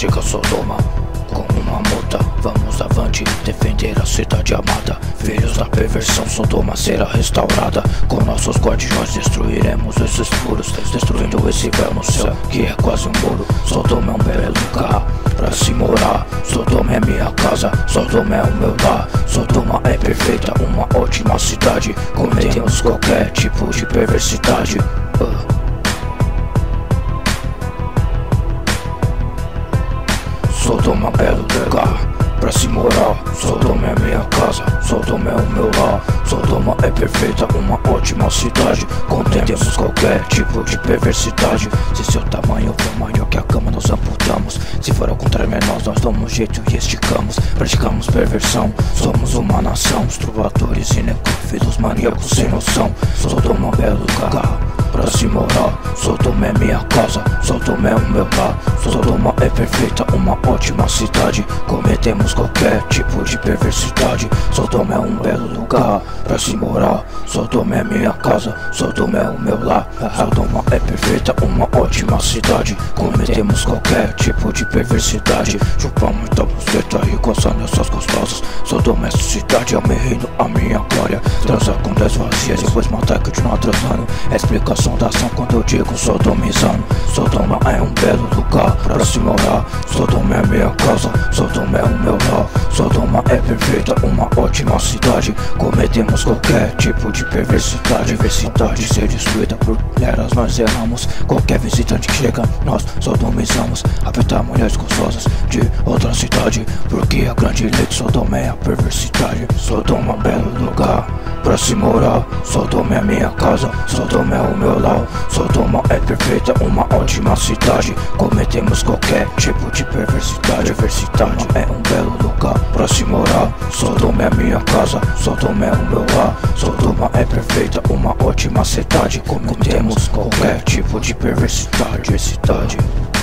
chega Sodoma com uma multa. Vamos avante, defender a cidade amada. Filhos da perversão, Sodoma será restaurada. Com nossos guardiões destruiremos esses muros, destruindo esse véu no céu que é quase um muro. Sodoma é um belo lugar pra se morar. Sodoma é minha casa, Sodoma é o meu lar. Sodoma é perfeita, uma ótima cidade. Cometemos qualquer tipo de perversidade. Sodoma é belo lugar pra se morar. Sodoma é minha casa, Sodoma é o meu lar. Sodoma é perfeita, uma ótima cidade. Contemos qualquer tipo de perversidade. Se seu tamanho for maior que a cama, nós amputamos. Se for ao contrário menor, nós damos jeito e esticamos. Praticamos perversão, somos uma nação. Os trovadores e necrófilos, maníacos sem noção. Sodoma é um belo lugar pra se morar. Sodoma é minha casa, Sodoma é o meu lar. Sodoma é perfeita, uma ótima cidade. Cometemos qualquer tipo de perversidade. Sodoma é um belo lugar pra se morar. Sodoma é minha casa, Sodoma é o meu lar. Sodoma é perfeita, uma ótima cidade. Cometemos qualquer tipo de perversidade. Chupamos muita buceta e coçando essas gostosas. Sodoma é cidade, é meu reino, a minha glória. Transa com 10 vazias, depois matar que eu te não atrasando. Explicação da ação quando eu digo sodomizando. Sodoma é um belo lugar pra se morar. Sodoma é minha casa, Sodoma é o meu lar. Sodoma é perfeita, uma ótima cidade. Cometemos qualquer tipo de perversidade. Diversidade ser destruída por eras, nós erramos. Qualquer visitante que chega, nós sodomizamos. Apertar mulheres gostosas de outra cidade, porque a grande lei de Sodoma é a perversidade. Sodoma é um belo lugar pra se morar. Sodoma é minha casa, Sodoma é o meu lar. Sodoma é perfeita, uma ótima cidade. Cometemos qualquer tipo de perversidade. Diversidade é um belo lugar pra se morar. Sodoma é minha casa, Sodoma é o meu lar. Sodoma é perfeita, uma ótima cidade. Cometemos qualquer tipo de perversidade.